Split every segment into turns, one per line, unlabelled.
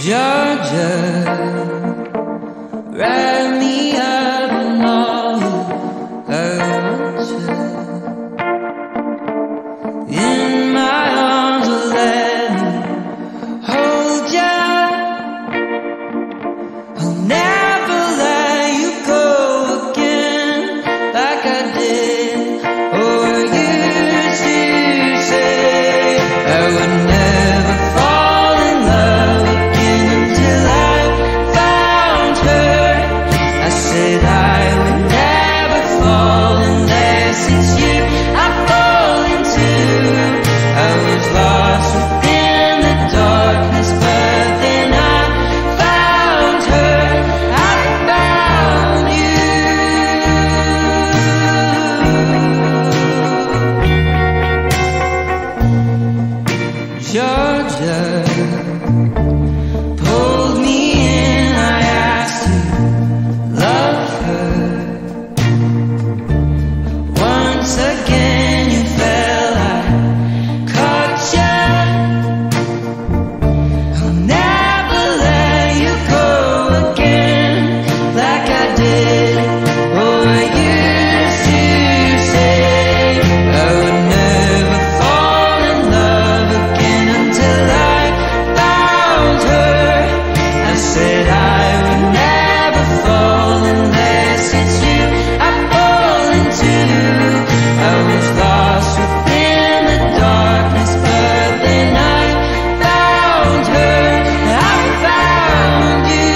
Georgia, wrap me up in all I want you. In my arms, will let me hold ya. I'll never let you go again like I did or used to say. I would never fall in love again until I found her. I said I would never fall unless it's you I fall into. I was lost within the darkness, but then I found her. I found you. Georgia pulled me in, I asked to love her. Once again you fell, I caught ya. I'll never let you go again like I did or used to say. I would never fall in love again until I found her. I said I would never fall unless it's you I fall into. I was lost within the darkness, but then I found her. I found you.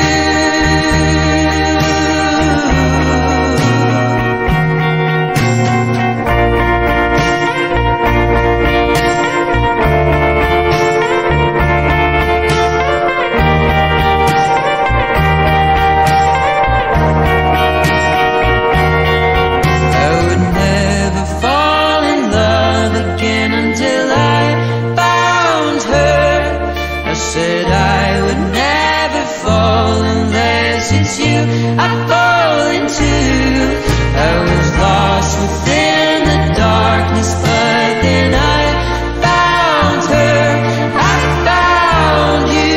I would never fall in love again until I found her. I said I would never fall unless it's you I fall into. I was lost within the darkness, but then I found her. I found you.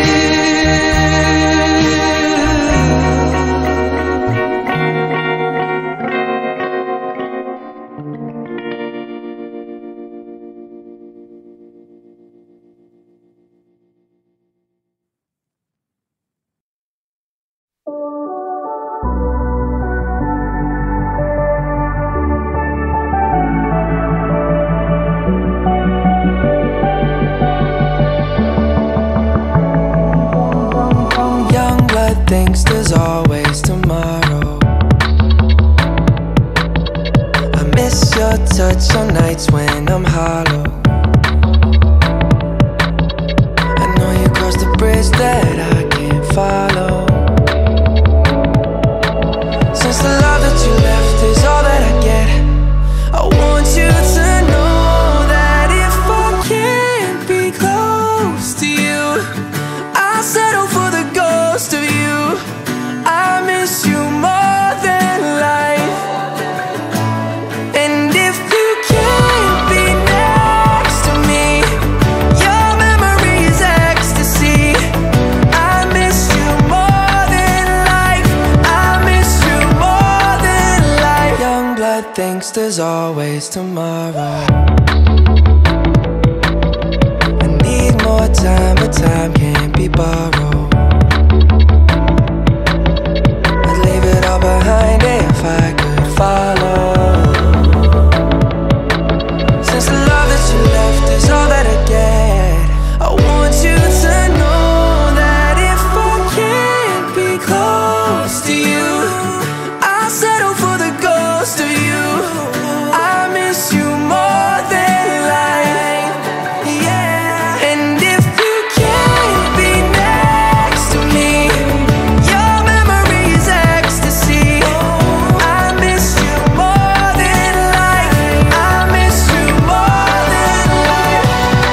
Young blood thinks there's always tomorrow. I miss your touch on nights when I'm hollow. I know you crossed the bridge that I can't follow. Since the love that you left is all that I get, I want you to know that if I can't be close to you, I'll settle for the ghost of you. I miss you more than life. And if you can't be next to me, your memory is ecstasy. I miss you more than life. I miss you more than life. Young blood thinks there's always tomorrow. I need more time, but time can't be borrowed. I'd leave it all behind if I could follow. Since the love that you left is all that I get, I want you to know that if I can't be close to you, I'll settle for the ghost of you. I miss you more than life. Yeah. And if you can't be next to me, your memory is ecstasy. I miss you more than life. I miss you more than life.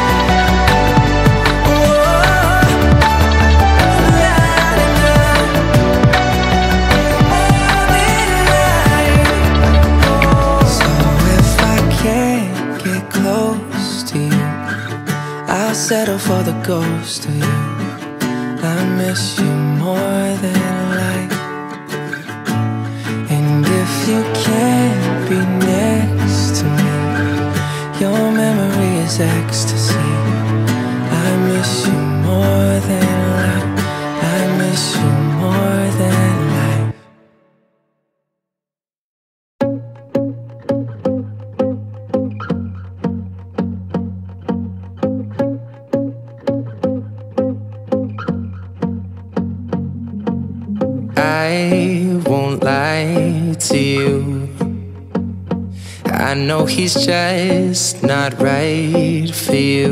So if I can't get close to you, I'll settle for the ghost of you. I miss miss you more than life. And if you can't be next to me, your memory is ecstasy. I miss you more than life. I miss you more than life. I won't lie to you. I know he's just not right for you.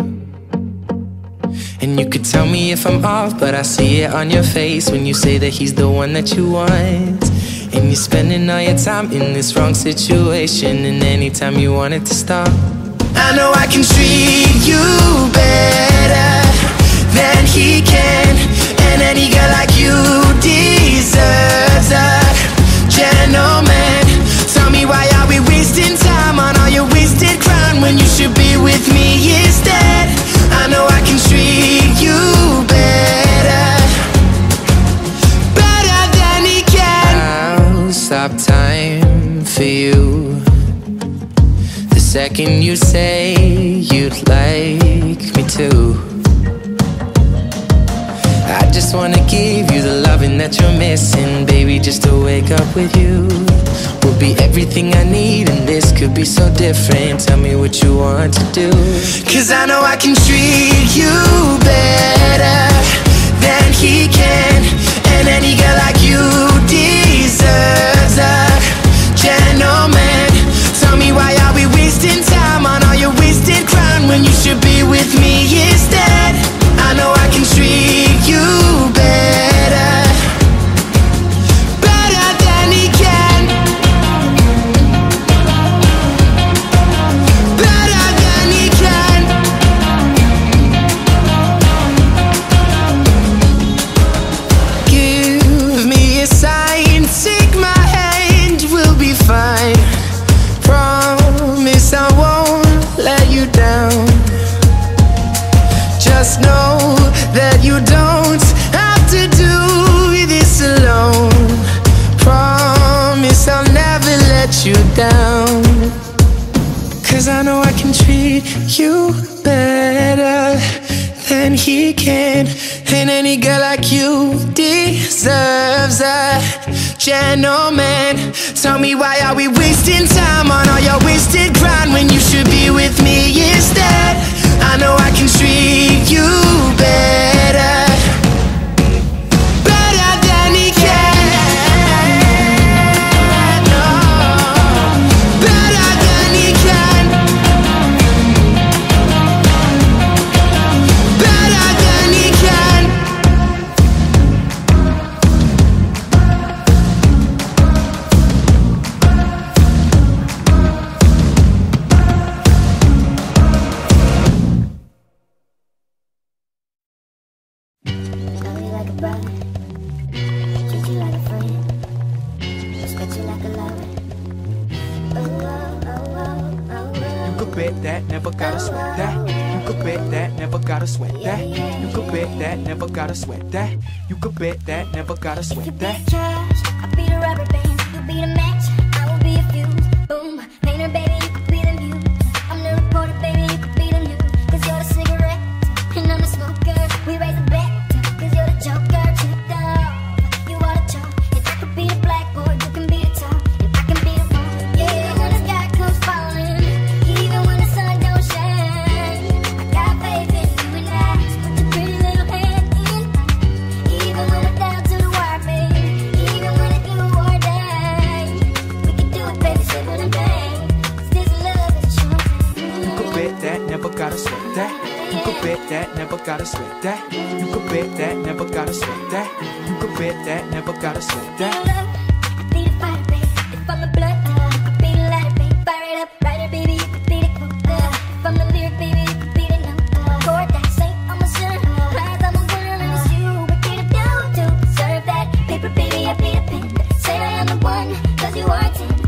And you could tell me if I'm off, but I see it on your face when you say that he's the one that you want. And you're spending all your time in this wrong situation, and anytime you want it to stop. I know I can treat you better than he can, and any girl like you deserves a gentleman. Tell me, why are we wasting time on all your wasted crown when you should be with me instead? I know I can treat you better, better than he can. I'll stop time for you the second you say you'd like me to. I just wanna give you the loving that you're missing, baby. Just to wake up with you will be everything I need, and this could be so different. Tell me what you want to do, 'cause I know I can treat you better than he can, and any girl like you deserves a gentleman. Tell me, why are we wasting time on all your wasted crown when you should be with me instead? I know I can treat you better, better than he can, better than he can. Give me a sign, take my hand, we'll be fine. Promise I won't let you down. Just know that you don't have to do this alone. Promise I'll never let you down, 'cause I know I can treat you better than he can, and any girl like you deserves a gentleman. Tell me, why are we wasting time on all your wasted crown when you should be with me instead? I know I can treat you better, better than he can. No, better than he can, better than he can.
That, never gotta sweat that. You could bet that, never gotta sweat that. You could bet that, never gotta sweat that. You could bet that, never gotta sweat that.
You be the cash, I'll be the rubber band. You be the match, I will be a fuse. Boom, painter, baby, you could be the muse. I'm the reporter, baby, you could be the news. 'Cause you're the cigarette, and I'm the smoker. We raise a bet, 'cause you're the joker. Tripped off, you are the chalk. If I could be the blackboard, you can be the top. If I can be the one, yeah, when the sky comes falling, even when the sun don't shine, I got faith in you and I. Just put your pretty little hand in, even when we're down to the wire, baby. Even when it's you or die, we can do it, baby, simple and bang. 'Cause this love is a short thing.
You could bet that, never gotta sweat that. You could bet that, never gotta sweat that. You could bet that, never gotta sweat that. You could bet that, never gotta sweat that.
Be the fire, baby. If I'm the blood, be the lighter, baby. Fire it up, writer, baby. You could be the quote. If I'm the lyric, baby, you could be the note. Chord that say I'm a sinner, rise, I'm a winner, and it's you. What can I do to deserve that paper, baby? I be the pen. Say I am the one, 'cause you are 10.